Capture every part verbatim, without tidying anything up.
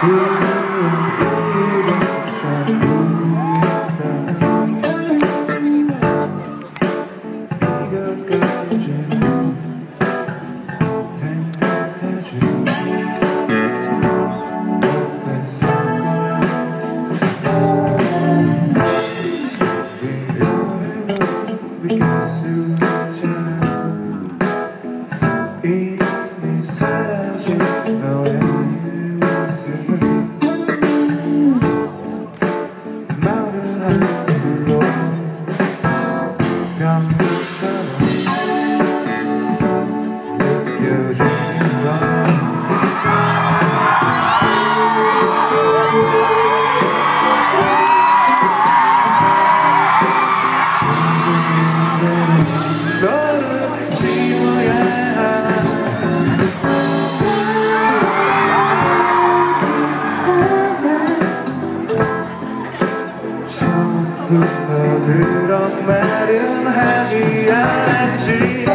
그런 말은 하지 않았지.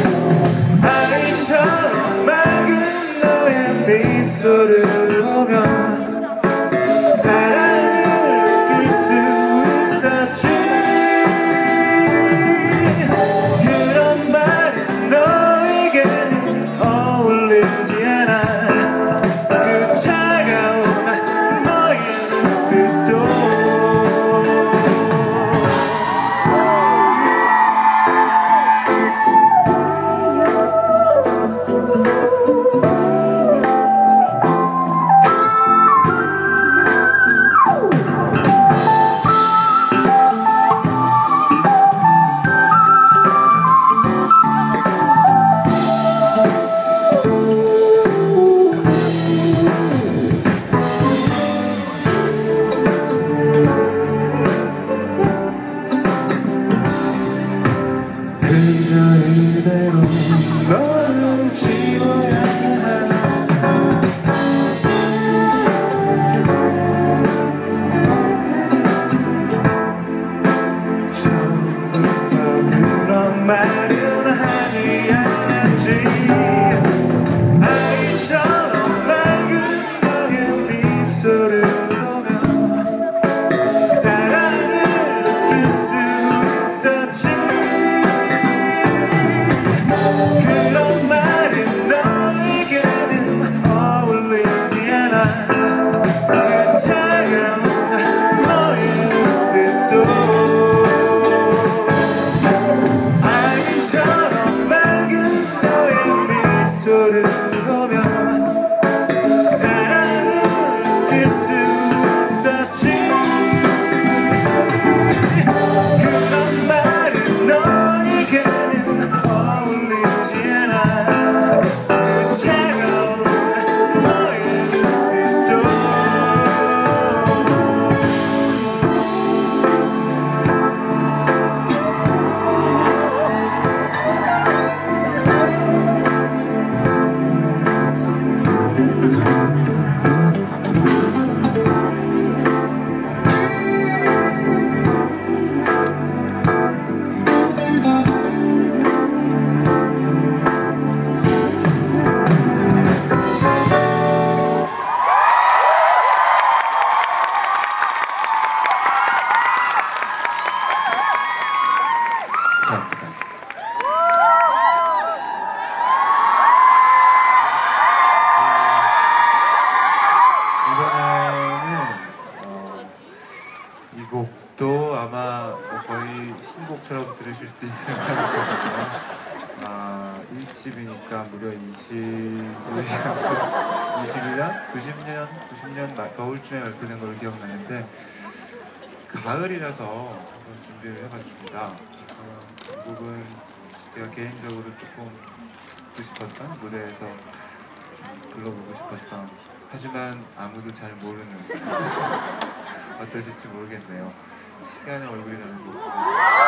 아이처럼 맑은 너의 미소를 보면 사랑을 느낄 수 있었지. 그런 말은 너에게는 어울리지 않아. 그 차가운 너의 눈빛도 이대로 너를 지워야 처음부터 그런 말은 하지 않았지. 아이처럼 맑은 너의 미소를 보면 사랑을 느낄 수 있었지. 그런 말은 너에게는 어울리지 않아. 그 차가운 너의 눈빛도 아이처럼 맑은 너의 미소를 보면 사랑을 느낄 수 있었지. 그런 말은 너에게는 어울리지 않아. 그 차가운 너의 눈빛도 이번에는 어, 이 곡도 아마 거의 신곡처럼 들으실 수 있을 것 같거든요. 아, 일 집이니까 무려 이십일 년, 이십일 년? 구십 년? 구십 년 겨울쯤에 발표된 걸로 기억나는데 가을이라서 한번 준비를 해봤습니다. 그래서 이 곡은 제가 개인적으로 조금 듣고 싶었던 무대에서 불러보고 싶었던, 하지만 아무도 잘 모르는 어떠실지 모르겠네요. 시간의 얼굴이라는 곡